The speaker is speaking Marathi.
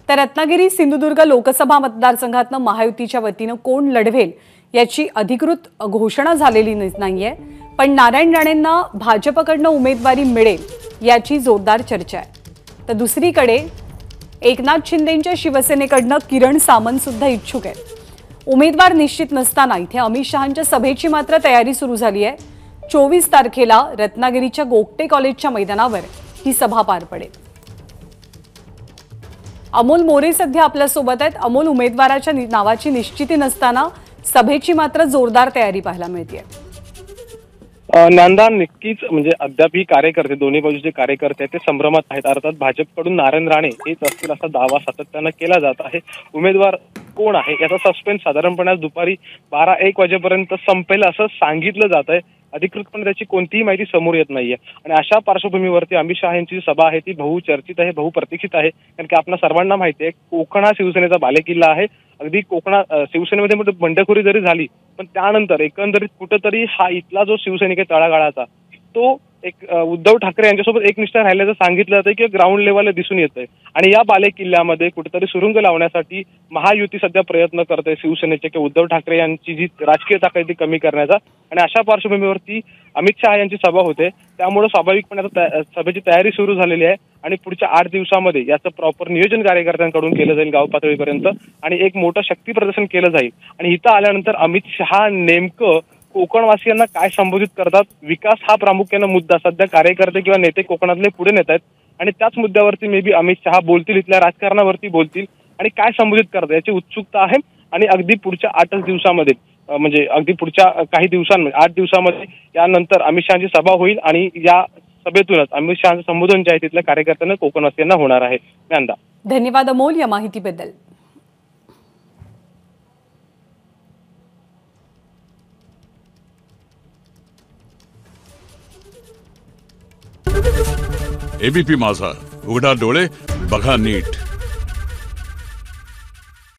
तर रत्नागिरी सिंधुदुर्ग लोकसभा मतदारसंघातनं महायुतीच्या वतीनं कोण लढवेल याची अधिकृत घोषणा झालेली नाहीये, पण नारायण राणेंना भाजपकडनं उमेदवारी मिळेल याची जोरदार चर्चा आहे। तर दुसरीकडे एकनाथ शिंदेंच्या शिवसेनेकडनं किरण सामंत सुद्धा इच्छुक आहेत। उमेदवार निश्चित नसताना इथे अमित शहांच्या सभेची मात्र तयारी सुरू झाली आहे। 24 तारखेला रत्नागिरीच्या गोगटे कॉलेजच्या मैदानावर ही सभा पार पडेल। अमोल मोरे सध्या आपल्या सोबत आहेत। अमोल, उमेदवाराच्या नावाची निश्चिती नसताना सभेची मात्र जोरदार तयारी पाहायला मिळते। नंदा, नक्कीच म्हणजे अद्याप ही कार्यकर्ते, दोन्ही बाजूचे कार्यकर्ते ते संभ्रमात आहेत। अर्थात भाजपकडून नारायण राणे हेच असतील असा दावा सातत्याने केला जात आहे। उमेदवार कोण आहे याचा सस्पेन्स साधारणपणे दुपारी 12-1 वाजेपर्यंत संपेल असं सांगितलं जात आहे। अधिकृतपणे त्याची कोणतीही माहिती समोर येत नाहीये आणि अशा पार्श्वभूमीवरती अमित शहा यांची सभा आहे ती बहुचर्चित आहे, बहुप्रतीक्षित आहे। कारण की आपल्या सर्वांना माहिती आहे कोकण हा शिवसेनेचा बालेकिल्ला आहे। अगदी कोकणात शिवसेनेमध्ये बंडखोरी जरी झाली पण त्यानंतर एकंदरीत कुठेतरी हा इथला जो शिवसैनिक आहे तळागाळाचा तो एक उद्धव ठाकरे यांच्यासोबत एकनिष्ठ राहिल्याचं सांगितलं जातं की ग्राउंड लेवलला दिसून येतंय आणि या बालेकिल्ल्यामध्ये कुठेतरी सुरुंग लावण्यासाठी महायुती सध्या प्रयत्न करते शिवसेनेचे की उद्धव ठाकरे यांची जी राजकीय ताकद ती कमी करण्याचा। आणि अशा पार्श्वभूमीवरती अमित शहा यांची सभा होते, त्यामुळे स्वाभाविकपणे आता सभेची तयारी सुरू झालेली आहे आणि पुढच्या 8 दिवसामध्ये याचं प्रॉपर नियोजन कार्यकर्त्यांकडून केलं जाईल गाव पातळीपर्यंत आणि एक मोठं शक्ती प्रदर्शन केलं जाईल। आणि इथं आल्यानंतर अमित शहा नेमकं कोकणवासियांना काय संबोधित करतात, विकास हा प्रामुख्याने मुद्दा सध्या कार्यकर्ते किंवा नेते कोकणातले पुढे नेत आहेत आणि त्याच मुद्द्यावरती मे बी अमित शहा बोलतील, इथल्या राजकारणावरती बोलतील आणि काय संबोधित करतात याची उत्सुकता आहे। आणि अगदी पुढच्या 8 दिवसामध्ये म्हणजे अगदी पुढच्या काही दिवसांमध्ये 8 दिवसामध्ये यानंतर अमित शहाची सभा होईल आणि या सभेतूनच अमित शहाचं संबोधन जे आहे तिथल्या कार्यकर्त्यांना कोकणवासियांना होणार आहे। नंदा, धन्यवाद अमोल या माहितीबद्दल। एबीपी माझा, उघडा डोळे बघा नीट।